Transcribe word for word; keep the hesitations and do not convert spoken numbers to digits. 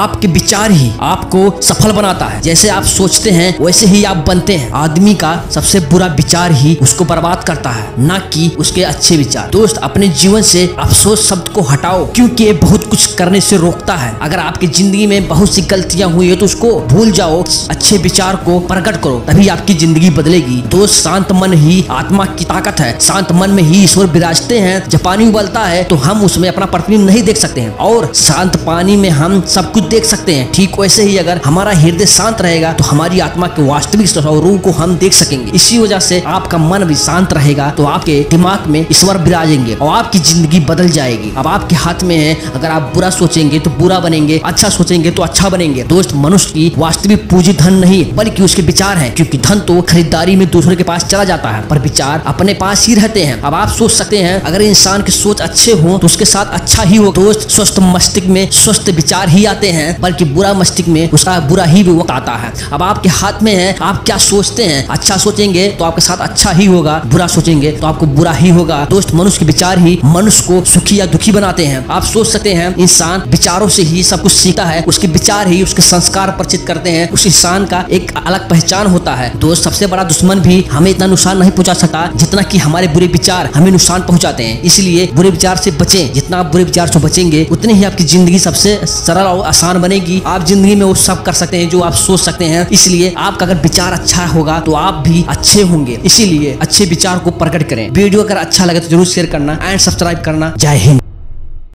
आपके विचार ही आपको सफल बनाता है। जैसे आप सोचते हैं वैसे ही आप बनते हैं। आदमी का सबसे बुरा विचार ही उसको बर्बाद करता है, ना कि उसके अच्छे विचार। दोस्त, अपने जीवन से अफसोस शब्द को हटाओ, क्योंकि ये बहुत कुछ करने से रोकता है। अगर आपकी जिंदगी में बहुत सी गलतियां हुई है तो उसको भूल जाओ, अच्छे विचार को प्रकट करो, तभी आपकी जिंदगी बदलेगी। दोस्त, शांत मन ही आत्मा की ताकत है। शांत मन में ही ईश्वर विराजते हैं। जब पानी उबलता है तो हम उसमें अपना प्रतिबिंब नहीं देख सकते हैं, और शांत पानी में हम सब कुछ देख सकते हैं। ठीक वैसे ही अगर हमारा हृदय शांत रहेगा तो हमारी आत्मा के वास्तविक स्वरूप को हम देख सकेंगे। इसी वजह से आपका मन भी शांत रहेगा तो आपके दिमाग में ईश्वर विराजेंगे और आपकी जिंदगी बदल जाएगी। अब आपके हाथ में है, अगर आप बुरा सोचेंगे तो बुरा बनेंगे, अच्छा सोचेंगे तो अच्छा बनेंगे। दोस्त, मनुष्य की वास्तविक पूंजी धन नहीं बल्कि उसके विचार है, क्योंकि धन तो खरीदारी में दूसरे के पास चला जाता है, पर विचार अपने पास ही रहते हैं। अब आप सोच सकते हैं अगर इंसान की सोच अच्छे हो तो उसके साथ अच्छा ही हो। दोस्त, स्वस्थ मस्तिष्क में स्वस्थ विचार ही आते हैं, बल्कि बुरा मस्तिष्क में उसका बुरा ही वक्त आता है। अब आपके हाथ में है, आप क्या सोचते हैं। अच्छा सोचेंगे तो आपके साथ अच्छा ही होगा, बुरा सोचेंगे तो आपको बुरा ही होगा। दोस्त, मनुष्य के विचार ही मनुष्य को सुखी या दुखी बनाते हैं। आप सोच सकते हैं इंसान विचारों से ही सब कुछ सीखता है, उसके विचार ही उसके संस्कार परिचित करते हैं। उस इंसान का एक अलग पहचान होता है। दोस्त, सबसे बड़ा दुश्मन भी हमें इतना नुकसान नहीं पहुंचा सकता जितना कि हमारे बुरे विचार हमें नुकसान पहुंचाते हैं। इसलिए बुरे विचार से बचें। जितना आप बुरे विचार से बचेंगे उतनी ही आपकी जिंदगी सबसे सरल और आसान बनेगी। आप जिंदगी में वो सब कर सकते हैं जो आप सोच सकते हैं। इसलिए आपका अगर विचार अच्छा होगा तो आप भी अच्छे होंगे। इसीलिए अच्छे विचार को प्रकट करें। वीडियो अगर अच्छा लगे तो जरूर शेयर करना एंड सब्सक्राइब करना। जय हिंद।